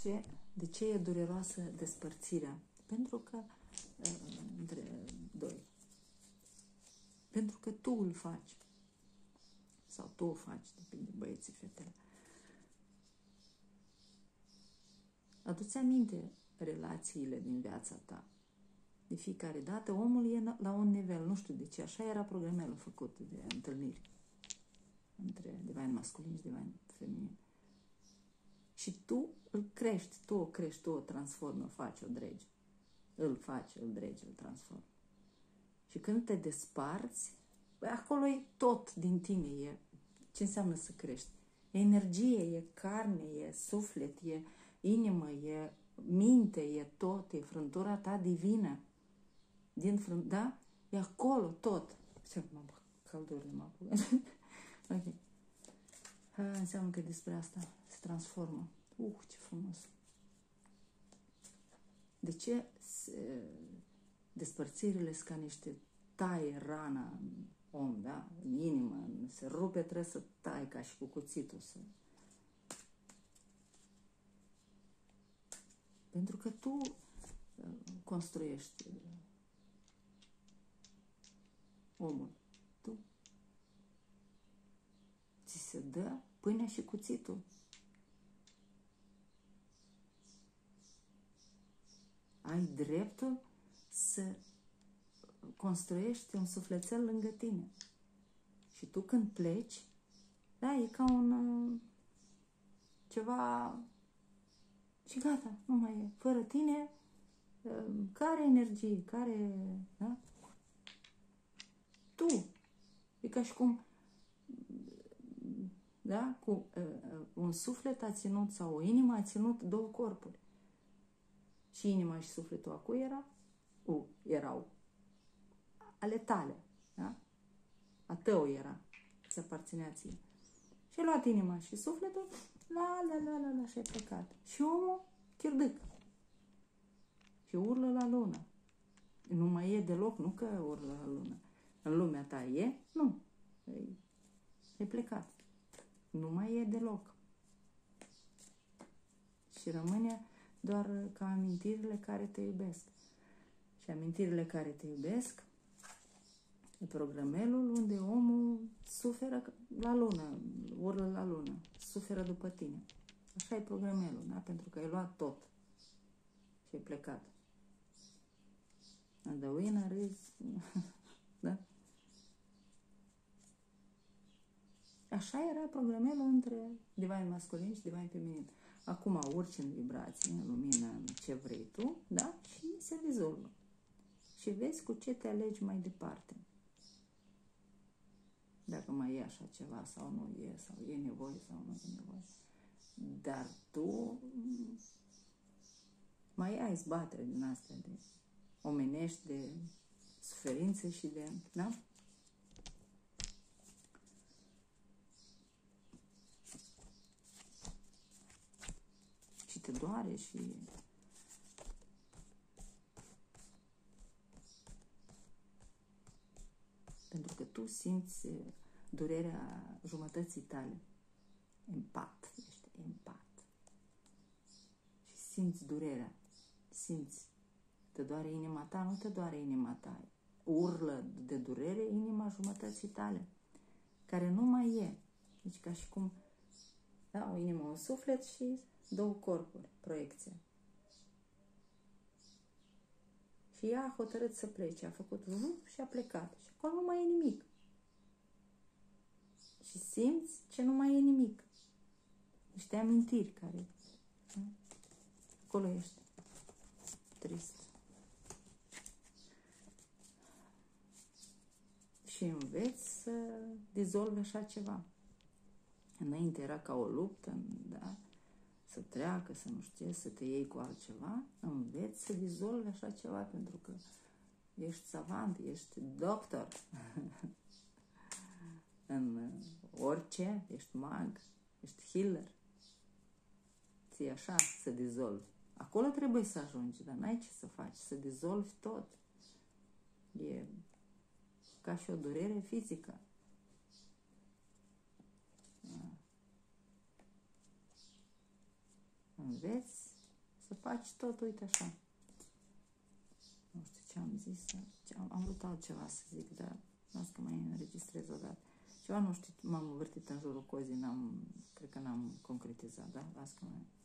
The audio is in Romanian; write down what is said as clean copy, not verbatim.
De ce e dureroasă despărțirea? Pentru că între doi. Pentru că tu îl faci. Sau tu o faci, depinde băieții, fetele. Adu-ți aminte relațiile din viața ta. De fiecare dată omul e la un nivel, nu știu de ce, așa era programelul făcut de întâlniri între divine masculin și divine feminin. Și tu îl crești, tu o crești, tu o transformi, o faci, o dregi. Îl faci, îl dregi, îl transformi. Și când te desparți, acolo e tot din tine. E, ce înseamnă să crești? E energie, e carne, e suflet, e inimă, e minte, e tot, e frântura ta divină. Da? E acolo tot. Ce căldură mă apucă. Ok. Înseamnă că despre asta se transformă. Ce frumos. De ce despărțirile sunt ca niște taie rana în om, da? În inimă, se rupe, trebuie să tai ca și cu cuțitul. Pentru că tu construiești omul. Tu. Ți se dă pâinea și cuțitul. Ai dreptul să construiești un sufletel lângă tine. Și tu când pleci, da, e ca un ceva și gata, nu mai e. Fără tine, care energie, care, da? Tu. E ca și cum, da, cu un suflet a ținut sau o inimă a ținut două corpuri. Și inima și sufletul a cui erau ale tale, da? A tău era, ți aparținea ție. Și ai luat inima și sufletul, la, și ai plecat. Și omul, chirdâc. Și urlă la lună. Nu mai e deloc, nu că urlă la lună. În lumea ta e? Nu. Ai plecat. Nu mai e deloc. Și rămâne doar ca amintirile care te iubesc. Și amintirile care te iubesc e programelul unde omul suferă la lună, urlă la lună, suferă după tine. Așa e programelul, da? Pentru că ai luat tot și ai plecat. And the winner is... da? Așa era programelul între divine masculin și divine feminin. Acum urci în vibrație, în lumină, în ce vrei tu, da? Și se dizolvă. Și vezi cu ce te alegi mai departe. Dacă mai e așa ceva sau nu e, sau e nevoie sau nu e nevoie. Dar tu mai ai zbatere din astea de omenești, de suferințe și de... Da? Și te doare și... Pentru că tu simți durerea jumătății tale. Empat. Ești empat. Și simți durerea. Simți. Te doare inima ta? Nu te doare inima ta. Urlă de durere inima jumătății tale. Care nu mai e. Deci ca și cum... Da, o inimă, un suflet și două corpuri. Proiecție. Și ea a hotărât să plece, a făcut și a plecat. Și acolo nu mai e nimic. Și simți ce nu mai e nimic. Niște amintiri care... Da? Acolo ești. Trist. Și înveți să dizolvi așa ceva. Înainte era ca o luptă, da? Să treacă, să nu știu ce, să te iei cu altceva, înveți să dizolvi așa ceva, pentru că ești savant, ești doctor în orice, ești mag, ești healer. Ție așa să dizolvi. Acolo trebuie să ajungi, dar n-ai ce să faci, să dizolvi tot. E ca și o durere fizică. Înveți Să faci tot, uite așa. Nu știu ce am zis, am vrut altceva să zic, dar las că mai înregistrez odată. Ceva, nu știu, m-am învârtit în jurul cozii, cred că n-am concretizat, da? Las că mai...